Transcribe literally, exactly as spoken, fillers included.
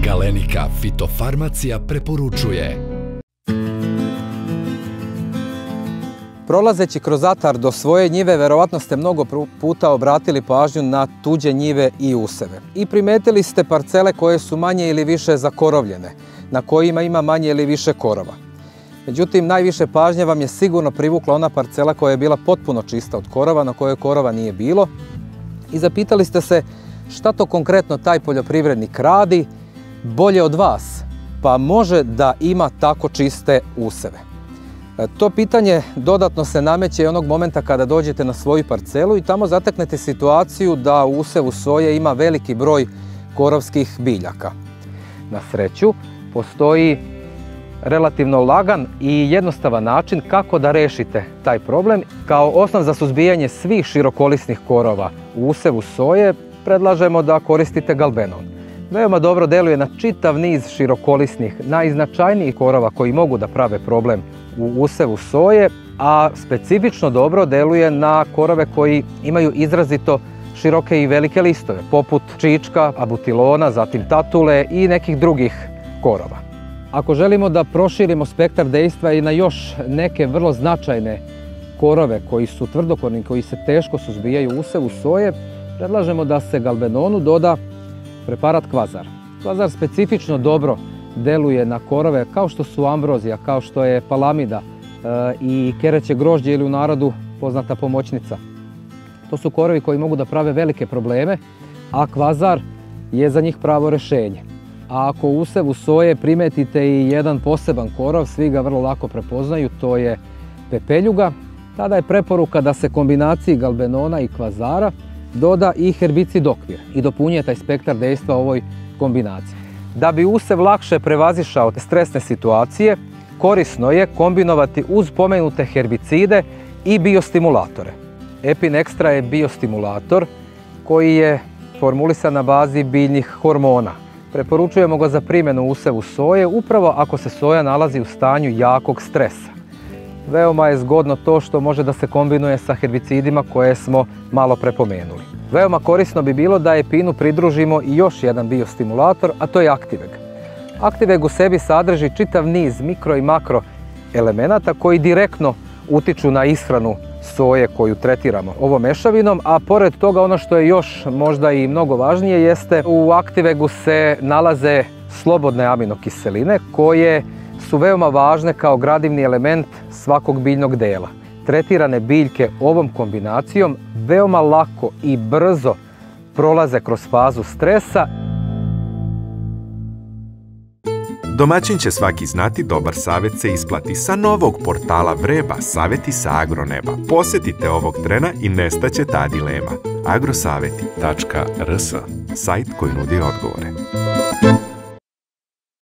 Galenika fitofarmacija preporučuje. Prolazeći kroz atar do svoje njive, verovatno ste mnogo puta obratili pažnju na tuđe njive i useve. I primetili ste parcele koje su manje ili više zakorovljene, na kojima ima manje ili više korova. Međutim, najviše pažnje vam je sigurno privukla ona parcela koja je bila potpuno čista od korova, na kojoj korova nije bilo. I zapitali ste se šta to konkretno taj poljoprivrednik radi bolje od vas, pa može da ima tako čiste useve. To pitanje dodatno se nameće i onog momenta kada dođete na svoju parcelu i tamo zateknete situaciju da u usevu soje ima veliki broj korovskih biljaka. Na sreću, postoji relativno lagan i jednostavan način kako da rešite taj problem. Kao osnov za suzbijanje svih širokolisnih korova u usevu soje predlažemo da koristite galbenon. Veoma dobro deluje na čitav niz širokolisnih, najznačajnijih korova koji mogu da prave problem u usevu soje, a specifično dobro deluje na korove koji imaju izrazito široke i velike listove, poput čička, abutilona, zatim tatule i nekih drugih korova. Ako želimo da proširimo spektar dejstva i na još neke vrlo značajne korove koji su tvrdokorni, koji se teško suzbijaju u usevu soje, predlažemo da se galbenonu doda preparat kvazar. Kvazar specifično dobro deluje na korove kao što su ambrozija, kao što je palamida i kereće grožđe ili u narodu poznata pomoćnica. To su korovi koji mogu da prave velike probleme, a kvazar je za njih pravo rešenje. A ako u usevu soje primetite i jedan poseban korov, svi ga vrlo lako prepoznaju, to je pepeljuga, tada je preporuka da se kombinaciji galbenona i kvazara doda i herbicid okvir i dopunjuje taj spektar dejstva ovoj kombinaciji. Da bi usev lakše prevazišao stresne situacije, korisno je kombinovati uz pomenute herbicide i biostimulatore. Epin Extra je biostimulator koji je formulisan na bazi biljnih hormona. Preporučujemo ga za primjenu u usevu soje upravo ako se soja nalazi u stanju jakog stresa. Veoma je zgodno to što može da se kombinuje sa herbicidima koje smo malo prepomenuli. Veoma korisno bi bilo da epinu pridružimo i još jedan biostimulator, a to je Activeg. Activeg u sebi sadrži čitav niz mikro i makro elemenata koji direktno utiču na ishranu soje koju tretiramo ovom mešavinom, a pored toga ono što je još možda i mnogo važnije jeste u Activegu se nalaze slobodne aminokiseline koje su veoma važne kao gradivni element svakog biljnog dela. Tretirane biljke ovom kombinacijom veoma lako i brzo prolaze kroz fazu stresa. Domaćin će svaki znati, dobar savjet se isplati. Sa novog portala Vreba, savjeti sa agroneba. Posjetite ovog trena i nestaće ta dilema. agrosaveti tačka rs, sajt koji nudi odgovore.